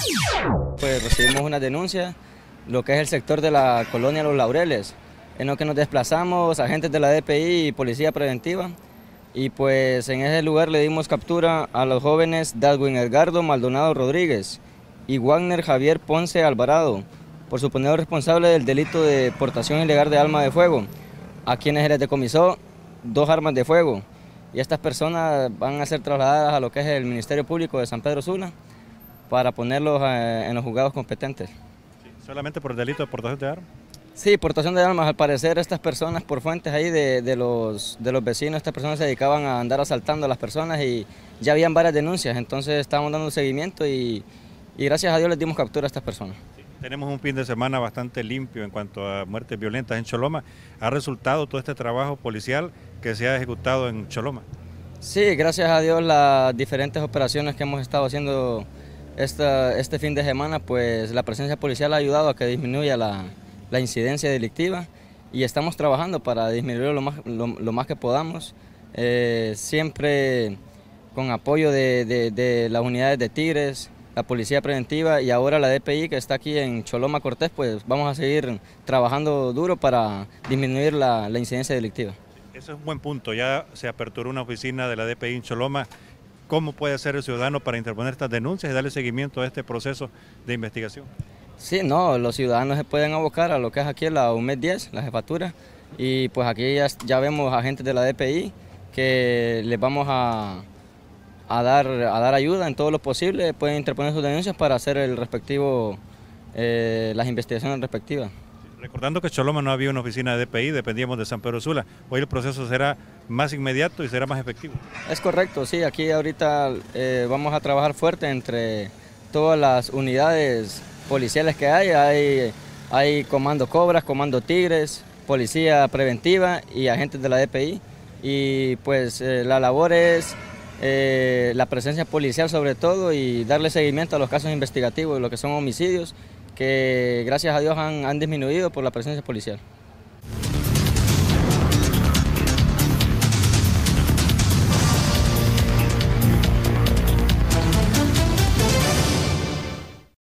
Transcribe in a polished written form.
Pues recibimos una denuncia, lo que es el sector de la colonia Los Laureles, en lo que nos desplazamos, agentes de la DPI y Policía Preventiva, y pues en ese lugar le dimos captura a los jóvenes Darwin Edgardo Maldonado Rodríguez y Wagner Javier Ponce Alvarado, por suponer responsable del delito de portación ilegal de arma de fuego, a quienes se les decomisó 2 armas de fuego, y estas personas van a ser trasladadas a lo que es el Ministerio Público de San Pedro Sula para ponerlos en los juzgados competentes. Sí, ¿solamente por el delito de portación de armas? Sí, portación de armas. Al parecer estas personas, por fuentes ahí de los vecinos, estas personas se dedicaban a andar asaltando a las personas y ya habían varias denuncias, entonces estábamos dando seguimiento y gracias a Dios les dimos captura a estas personas. Sí. Tenemos un fin de semana bastante limpio en cuanto a muertes violentas en Choloma. ¿Ha resultado todo este trabajo policial que se ha ejecutado en Choloma? Sí, gracias a Dios las diferentes operaciones que hemos estado haciendo este fin de semana, pues la presencia policial ha ayudado a que disminuya la incidencia delictiva y estamos trabajando para disminuir lo más que podamos, siempre con apoyo de las unidades de Tigres, la Policía Preventiva y ahora la DPI que está aquí en Choloma Cortés, pues vamos a seguir trabajando duro para disminuir la incidencia delictiva. Eso es un buen punto, ya se aperturó una oficina de la DPI en Choloma. ¿Cómo puede hacer el ciudadano para interponer estas denuncias y darle seguimiento a este proceso de investigación? Sí, no, los ciudadanos se pueden abocar a lo que es aquí la UMED 10, la jefatura, y pues aquí ya vemos agentes de la DPI que les vamos a dar ayuda en todo lo posible, pueden interponer sus denuncias para hacer el respectivo, las investigaciones respectivas. Recordando que en Choloma no había una oficina de DPI, dependíamos de San Pedro Sula. Hoy el proceso será más inmediato y será más efectivo. Es correcto, sí, aquí ahorita vamos a trabajar fuerte entre todas las unidades policiales que hay Comando Cobras, Comando Tigres, Policía Preventiva y agentes de la DPI. Y pues la labor es la presencia policial sobre todo y darle seguimiento a los casos investigativos, lo que son homicidios, que gracias a Dios han disminuido por la presencia policial.